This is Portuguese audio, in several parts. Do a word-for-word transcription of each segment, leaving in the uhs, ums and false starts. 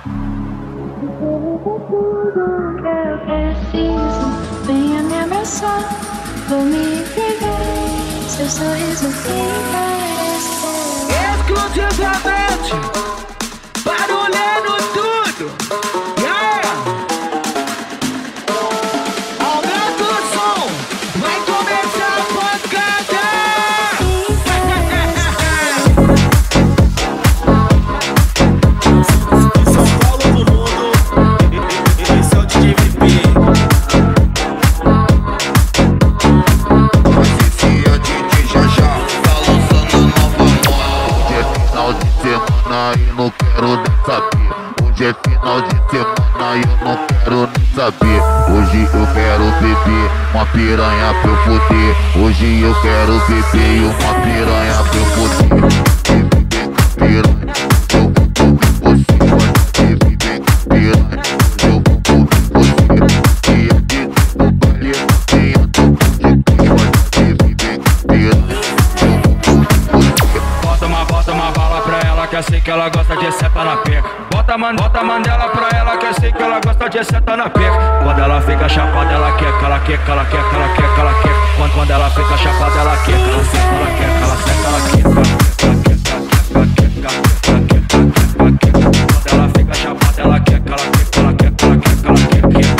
Tudo que eu preciso, venha me abraçar, vou me entregar, seu sorriso fica exclusivamente barulhando tudo. Yeah! Aumenta o som, vai começar a pancada. São Paulo do mundo, esse é o D J R O D R I C. E não quero nem saber. Hoje é final de semana e eu não quero nem saber. Hoje eu quero beber uma piranha pra eu foder. Hoje eu quero beber uma piranha pra eu foder. Beber com piranha, eu vou comer você. Beber com piranha, eu vou comer você. E aqui no baile tem a toca de piranha. Beber com piranha, eu vou comer você. Bota uma, bota uma bala pra ela que eu sei que ela gosta de seta na peca. Bota, man, bota mandela pra ela que eu sei que ela gosta de seta na peca. Quando ela fica chapada ela queca, ela queca, ela queca, ela queca, ela queca. Quando, quando ela fica chapada ela queca, ela senta, ela queca, ela senta, ela queca. Quando ela fica chapada ela queca, ela queca, ela queca, ela queca, ela queca.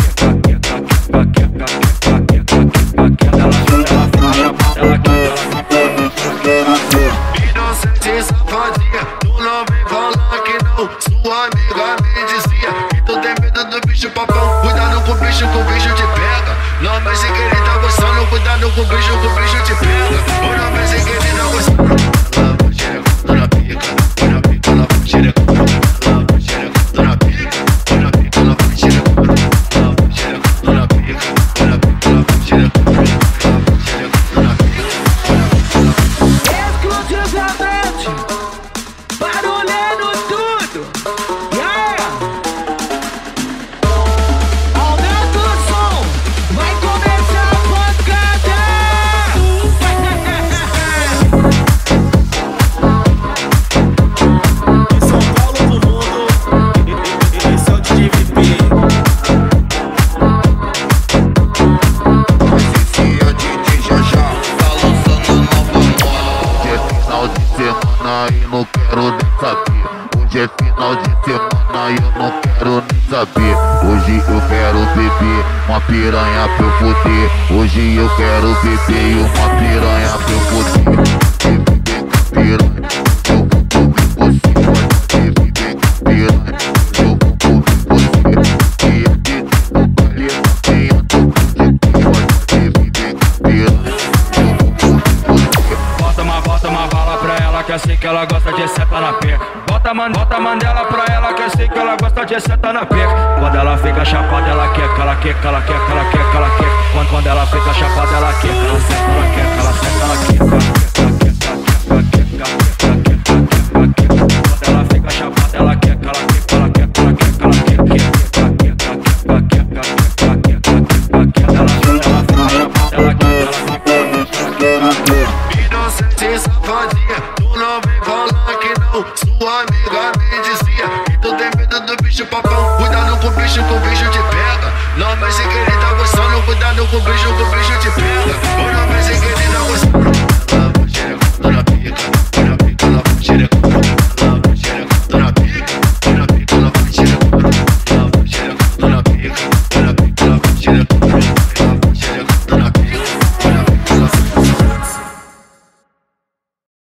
Quando ela fica chapada ela queca. Inocente safadinha, tu não vem falar que não. Sua amiga me dizia que tu tem medo do bicho papão. Cuidado com o bicho, que o bicho te pega. Não, mas sem querer tá gostando. Cuidado com o bicho, que o bicho te pega. Ou não, mas sem querer tá gostando. Ela vai xerecando na pica, vai na pica, ela vai xerecando. Ela vai xerecando na pica, vai na pica, ela vai xerecando. Ela vai xerecando na pica, vai na pica, ela vai xerecando. Ela vai xerecando na pica, vai na pica, ela vai xerecando. Exclusivamente barulhando tudo. Yeah! Aumenta o som, vai começar a pancada. São Paulo do mundo, esse é o D J R O D R I Esse é o D J já já, tá lançando nova moda. Hoje é final de semana e não quero nem saber. Hoje é final de semana e eu não quero nem saber. Hoje eu quero beber uma piranha pra eu foder. Hoje eu quero beber uma piranha pra eu foder. Beber com piranha, eu vou comer você. Beber com piranha, eu vou comer você. E aqui no baile tem a toca de piranha. Beber com piranha, eu vou comer você. Bota uma, bota uma bala pra ela que eu sei que ela gosta de seta na peca. Bota, man, bota mandela pra ela que eu sei que ela gosta de seta na peca. Quando ela fica chapada ela queca, ela queca, ela queca, ela queca, ela queca. Quando, quando ela fica chapada ela queca, ela senta, ela queca, ela senta, ela queca. Quando ela fica chapada ela queca, ela queca, ela queca, ela queca, ela queca. Quando ela fica chapada ela queca. Inocente safadinha, tu não vem falar que não. Sua amiga me dizia que tu tem medo do bicho papão. Cuidado com o bicho, que o bicho te pega. Não, mas sem querer tá gostando. Cuidado com o bicho, que o bicho te pega. Ou não, mas sem querer tá gostando. Ela vai xerecando na pica,